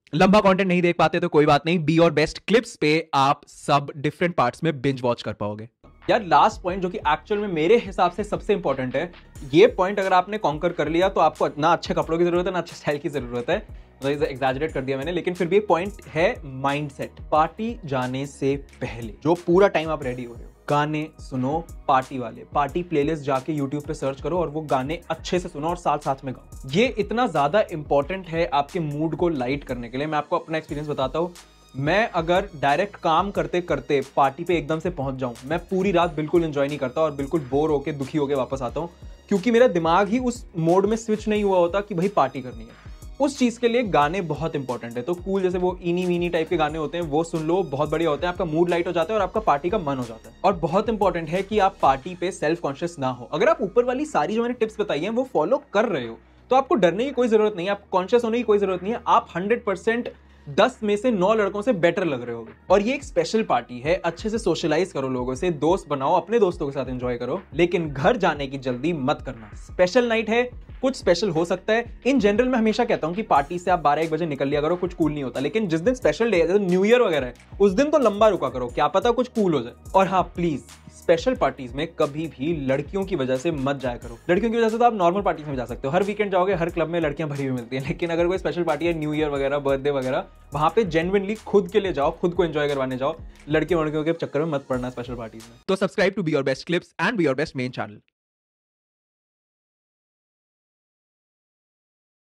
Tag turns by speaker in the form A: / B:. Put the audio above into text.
A: लंबा कंटेंट नहीं देख पाते तो कोई बात नहीं, बी और बेस्ट क्लिप्स पे आप सब डिफरेंट पार्ट्स में बिंज वॉच कर पाओगे। यार लास्ट पॉइंट जो कि एक्चुअल में मेरे हिसाब से सबसे इंपॉर्टेंट है, ये पॉइंट अगर आपने कॉन्कर कर लिया तो आपको ना अच्छे कपड़ों की जरूरत है ना अच्छे स्टाइल की जरूरत है। मतलब एग्जैजरेट कर दिया मैंने, लेकिन फिर भी एक पॉइंट है माइंडसेट। पार्टी जाने से पहले जो पूरा टाइम आप रेडी हो रहे हो, गाने सुनो पार्टी वाले, पार्टी प्लेलिस्ट जाके यूट्यूब पे सर्च करो और वो गाने अच्छे से सुनो और साथ साथ में गाओ। ये इतना ज्यादा इंपॉर्टेंट है आपके मूड को लाइट करने के लिए। मैं आपको अपना एक्सपीरियंस बताता हूँ। मैं अगर डायरेक्ट काम करते करते पार्टी पे एकदम से पहुंच जाऊं, मैं पूरी रात बिल्कुल एंजॉय नहीं करता और बिल्कुल बोर होके दुखी होके वापस आता हूं, क्योंकि मेरा दिमाग ही उस मोड में स्विच नहीं हुआ होता कि भाई पार्टी करनी है। उस चीज के लिए गाने बहुत इंपॉर्टेंट है। तो कूल जैसे वो इनी वीनी टाइप के गाने होते हैं वो सुन लो, बहुत बढ़िया होते हैं, आपका मूड लाइट हो जाता है और आपका पार्टी का मन हो जाता है। और बहुत इंपॉर्टेंट है कि आप पार्टी पे सेल्फ कॉन्शियस ना हो। अगर आप ऊपर वाली सारी जो मैंने टिप्स बताई हैं वो फॉलो कर रहे हो तो आपको डरने की कोई जरूरत नहीं है, आपको कॉन्शियस होने की कोई जरूरत नहीं है। आप 100% 10 में से 9 लड़कों से बेटर लग रहे होगे। और ये एक स्पेशल पार्टी है, अच्छे से सोशलाइज करो लोगों से, दोस्त बनाओ, अपने दोस्तों के साथ एंजॉय करो, लेकिन घर जाने की जल्दी मत करना। स्पेशल नाइट है, कुछ स्पेशल हो सकता है। इन जनरल मैं हमेशा कहता हूं कि पार्टी से आप 12-1 बजे निकल लिया करो, कुछ कूल नहीं होता। लेकिन जिस दिन स्पेशल डे है, जैसे न्यू ईयर वगैरह है, उस दिन तो लंबा रुका करो, क्या पता कुछ कूल हो जाए। और हाँ प्लीज, स्पेशल पार्टीज में कभी भी लड़कियों की वजह से मत जाया करो। लड़कियों की वजह से तो आप नॉर्मल पार्टीज में जा सकते हो, हर वीकेंड जाओगे, हर क्लब में लड़कियां भरी हुई मिलती हैं। लेकिन अगर कोई स्पेशल पार्टी है, न्यू ईयर वगैरह, बर्थडे वगैरह, वहां पे जेन्युइनली खुद के लिए जाओ, खुद को एंजॉय करवाने जाओ। लड़कियों के चक्कर में मत पड़ना स्पेशल पार्टीज में। तो subscribe to be your best clips and be your best main channel.